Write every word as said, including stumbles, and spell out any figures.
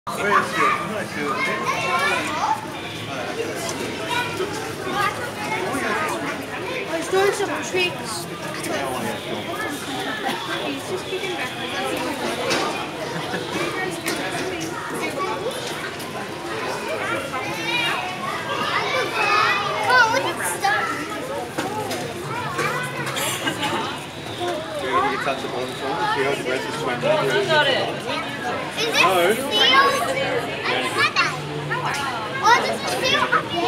He's doing some tricks. He's just kicking back. Oh, look at stuff. You can touch the bottom shoulder, see how the breast is swinging. You got it. Is this No. steel? Oh, this is steel.